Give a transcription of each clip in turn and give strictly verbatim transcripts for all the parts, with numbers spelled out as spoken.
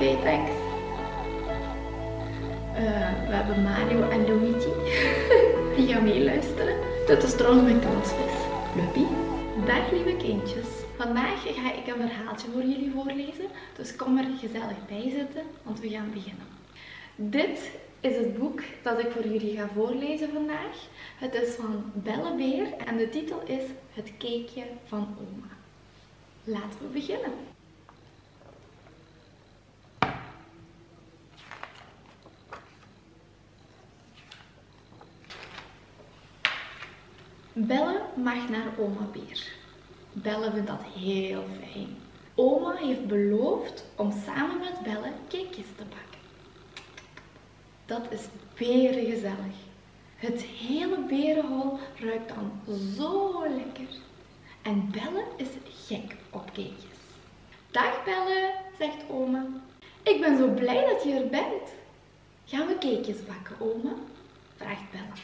Oké, thanks. Uh, we hebben Mario en Luigi. Die gaan meeluisteren. Dit is trouwens mijn kansvis. Luppie. Dag lieve kindjes. Vandaag ga ik een verhaaltje voor jullie voorlezen. Dus kom er gezellig bij zitten, want we gaan beginnen. Dit is het boek dat ik voor jullie ga voorlezen vandaag. Het is van Bellebeer en de titel is Het Cakeje van Oma. Laten we beginnen. Belle mag naar oma Beer. Belle vindt dat heel fijn. Oma heeft beloofd om samen met Belle cakejes te bakken. Dat is berengezellig. Het hele berenhol ruikt dan zo lekker. En Belle is gek op cakejes. Dag Belle, zegt oma. Ik ben zo blij dat je er bent. Gaan we cakejes bakken, oma? Vraagt Belle.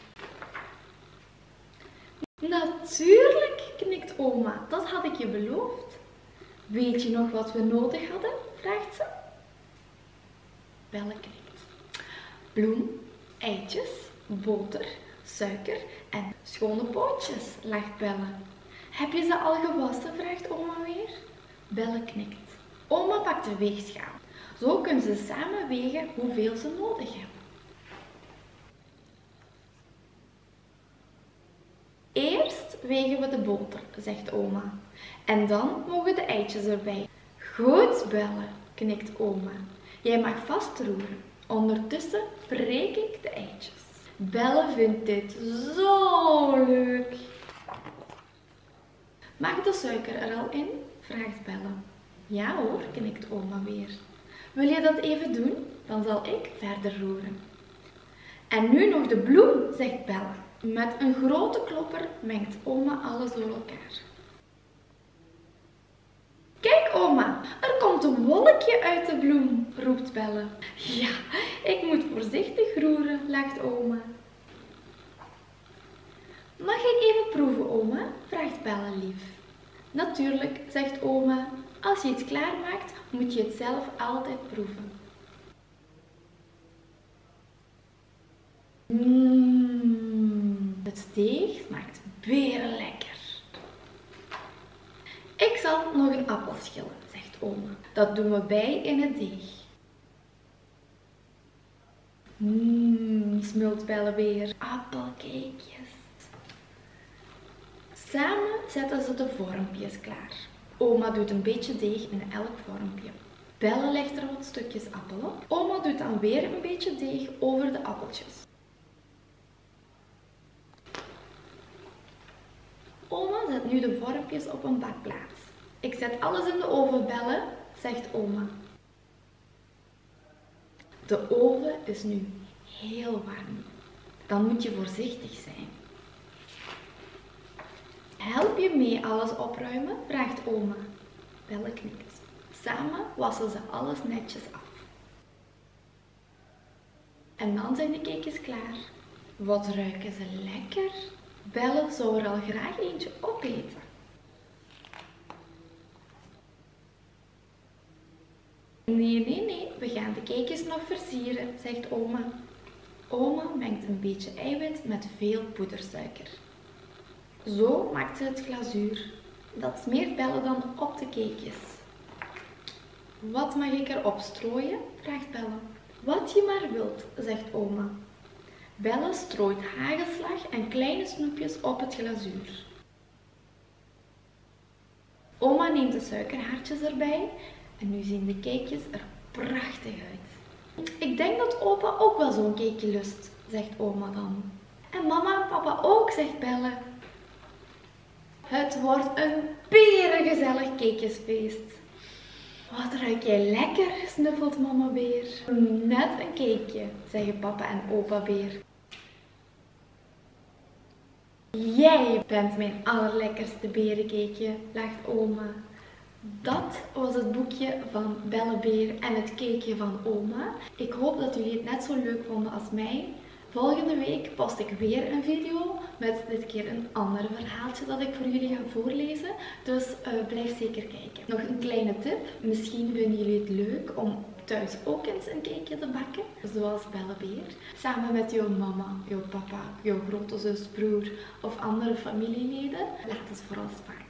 Natuurlijk, knikt oma. Dat had ik je beloofd. Weet je nog wat we nodig hadden? Vraagt ze. Belle knikt. Bloem, eitjes, boter, suiker en schone pootjes, lacht Belle. Heb je ze al gewassen? Vraagt oma weer. Belle knikt. Oma pakt de weegschaal. Zo kunnen ze samen wegen hoeveel ze nodig hebben. Eerst wegen we de boter, zegt oma. En dan mogen de eitjes erbij. Goed, Belle, knikt oma. Jij mag vast roeren. Ondertussen breek ik de eitjes. Belle vindt dit zo leuk. Mag de suiker er al in? Vraagt Belle. Ja hoor, knikt oma weer. Wil je dat even doen? Dan zal ik verder roeren. En nu nog de bloem, zegt Belle. Met een grote klopper mengt oma alles door elkaar. Kijk oma, er komt een wolkje uit de bloem, roept Belle. Ja, ik moet voorzichtig roeren, lacht oma. Mag ik even proeven, oma? Vraagt Belle lief. Natuurlijk, zegt oma, als je iets klaarmaakt, moet je het zelf altijd proeven. Mmm, het deeg smaakt berenlekker. Ik zal nog een appel schillen, zegt oma. Dat doen we bij in het deeg. Mmm, smult Belle weer. Appelcakejes. Samen zetten ze de vormpjes klaar. Oma doet een beetje deeg in elk vormpje. Belle legt er wat stukjes appel op. Oma doet dan weer een beetje deeg over de appeltjes. Oma zet nu de vormpjes op een bakplaats. Ik zet alles in de oven, Belle, zegt oma. De oven is nu heel warm. Dan moet je voorzichtig zijn. Help je mee alles opruimen? Vraagt oma. Belle knikt. Samen wassen ze alles netjes af. En dan zijn de cakejes klaar. Wat ruiken ze lekker? Belle zou er al graag eentje opeten. Nee, nee, nee, we gaan de cakejes nog versieren, zegt oma. Oma mengt een beetje eiwit met veel poedersuiker. Zo maakt ze het glazuur. Dat smeert Belle dan op de cakejes. Wat mag ik erop strooien? Vraagt Belle. Wat je maar wilt, zegt oma. Belle strooit hagelslag en kleine snoepjes op het glazuur. Oma neemt de suikerhaartjes erbij en nu zien de cakejes er prachtig uit. Ik denk dat opa ook wel zo'n cakeje lust, zegt oma dan. En mama en papa ook, zegt Belle. Het wordt een berengezellig cakejesfeest. Wat ruik jij lekker, snuffelt mama Beer. Net een cakeje, zeggen papa en opa Beer. Jij bent mijn allerlekkerste berencakeje, lacht oma. Dat was het boekje van Bellebeer en het cakeje van oma. Ik hoop dat jullie het net zo leuk vonden als mij. Volgende week post ik weer een video met dit keer een ander verhaaltje dat ik voor jullie ga voorlezen. Dus uh, blijf zeker kijken. Nog een kleine tip. Misschien vinden jullie het leuk om thuis ook eens een cakeje te bakken, zoals Bellebeer. Samen met jouw mama, jouw papa, jouw grote zus, broer of andere familieleden. Laat het vooral smaken.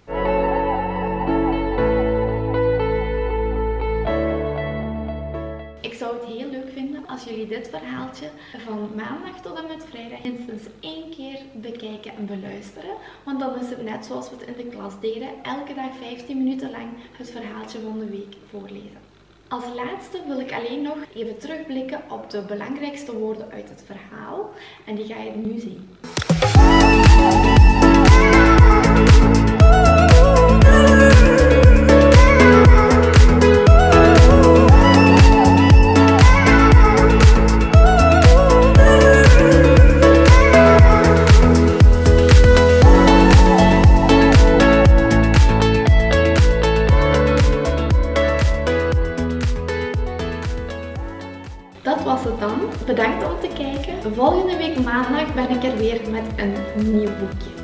Ik zou het heel leuk vinden als jullie dit verhaaltje van maandag tot en met vrijdag minstens één keer bekijken en beluisteren. Want dan is het net zoals we het in de klas deden, elke dag vijftien minuten lang het verhaaltje van de week voorlezen. Als laatste wil ik alleen nog even terugblikken op de belangrijkste woorden uit het verhaal. En die ga je nu zien. Dat was het dan. Bedankt om te kijken. Volgende week maandag ben ik er weer met een nieuw boekje.